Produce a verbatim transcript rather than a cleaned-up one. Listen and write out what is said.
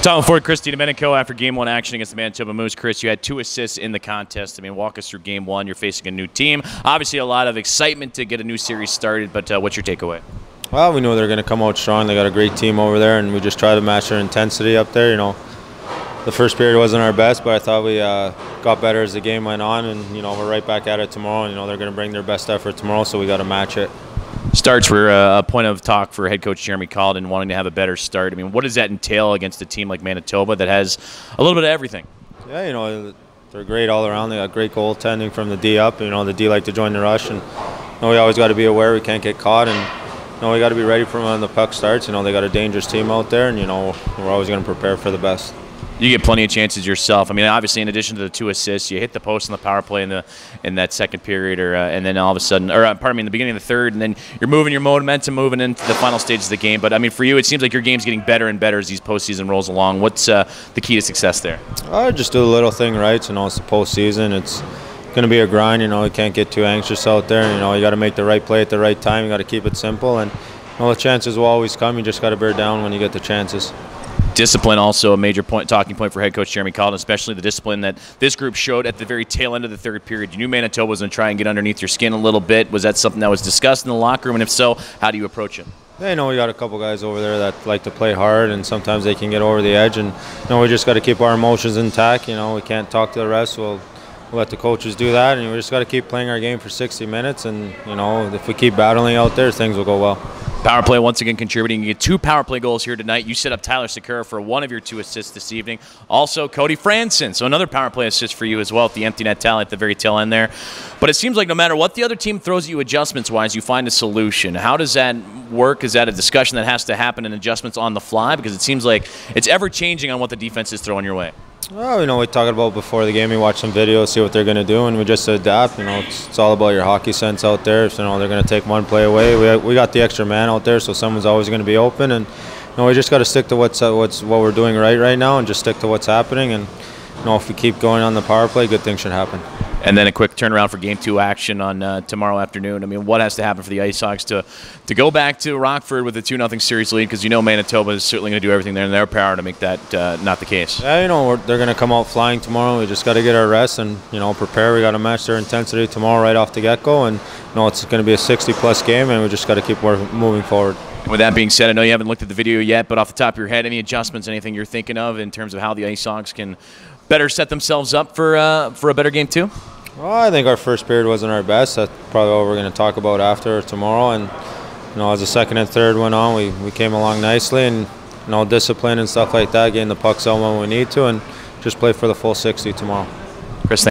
Talking forward, Chris DiDomenico after game one action against the Manitoba Moose. Chris, you had two assists in the contest. I mean, walk us through game one. You're facing a new team. Obviously, a lot of excitement to get a new series started, but uh, what's your takeaway? Well, we know they're going to come out strong. They got a great team over there, and we just try to match their intensity up there. You know, the first period wasn't our best, but I thought we uh, got better as the game went on, and you know, we're right back at it tomorrow. And, you know, they're going to bring their best effort tomorrow, so we got to match it. Starts were uh, a point of talk for head coach Jeremy Colliton wanting to have a better start. I mean, what does that entail against a team like Manitoba that has a little bit of everything? Yeah, you know, they're great all around. They got great goaltending from the D up. You know, the D like to join the rush, and you know, we always got to be aware we can't get caught, and you know, we got to be ready for when the puck starts. You know, they got a dangerous team out there, and you know, we're always going to prepare for the best. You get plenty of chances yourself. I mean, obviously, in addition to the two assists, you hit the post in the power play in the in that second period, or uh, and then all of a sudden, or uh, pardon me, in the beginning of the third, and then you're moving your momentum, moving into the final stages of the game. But I mean, for you, it seems like your game's getting better and better as these postseason rolls along. What's uh, the key to success there? I just do the little thing right. You know, it's the postseason. It's going to be a grind. You know, you can't get too anxious out there. You know, you got to make the right play at the right time. You got to keep it simple, and you know, the chances will always come. You just got to bear down when you get the chances. Discipline also a major point, talking point for head coach Jeremy Colliton, especially the discipline that this group showed at the very tail end of the third period. You knew Manitoba was going to try and get underneath your skin a little bit. Was that something that was discussed in the locker room? And if so, how do you approach it? Yeah, you know, we got a couple guys over there that like to play hard, and sometimes they can get over the edge. And you know, we just got to keep our emotions intact. You know, we can't talk to the rest. We'll, we'll let the coaches do that, and we just got to keep playing our game for sixty minutes. And you know, if we keep battling out there, things will go well. Power play once again contributing. You get two power play goals here tonight. You set up Tyler Sakura for one of your two assists this evening. Also, Cody Franson, so another power play assist for you as well at the empty net tally at the very tail end there. But it seems like no matter what the other team throws at you adjustments-wise, you find a solution. How does that work? Is that a discussion that has to happen in adjustments on the fly? Because it seems like it's ever-changing on what the defense is throwing your way. Well, you know, we talked about before the game. We watch some videos, see what they're going to do, and we just adapt. You know, it's, it's all about your hockey sense out there. So, you know, they're going to take one play away. We we got the extra man out there, so someone's always going to be open. And you know, we just got to stick to what's uh, what's what we're doing right right now, and just stick to what's happening. And you know, if we keep going on the power play, good things should happen. And then a quick turnaround for game two action on uh, tomorrow afternoon. I mean, what has to happen for the Ice Hawks to to go back to Rockford with a two nothing series lead? Because you know Manitoba is certainly going to do everything there in their power to make that uh, not the case. Yeah, you know, we're, they're going to come out flying tomorrow. We just got to get our rest and, you know, prepare. We got to match their intensity tomorrow right off the get-go. And, you know, it's going to be a sixty plus game, and we just got to keep moving forward. And with that being said, I know you haven't looked at the video yet, but off the top of your head, any adjustments, anything you're thinking of in terms of how the Ice Hawks can better set themselves up for, uh, for a better game two? Well, I think our first period wasn't our best. That's probably what we're going to talk about after tomorrow. And you know, as the second and third went on, we, we came along nicely, and you know, discipline and stuff like that, getting the pucks out when we need to, and just play for the full sixty tomorrow.